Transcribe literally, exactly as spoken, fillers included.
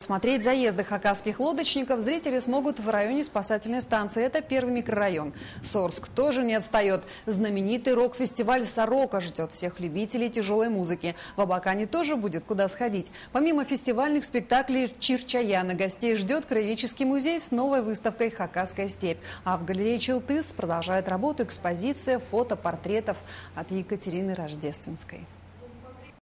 Смотреть заезды хакасских лодочников зрители смогут в районе спасательной станции. Это первый микрорайон. Сорск тоже не отстает. Знаменитый рок-фестиваль «Сорока» ждет всех любителей тяжелой музыки. В Абакане тоже будет куда сходить. Помимо фестивальных спектаклей Чирчаяна, гостей ждет краеведческий музей с новой выставкой «Хакасская степь». А в галерее Челтыс продолжает работу экспозиция фотопортретов от Екатерины Рождественской.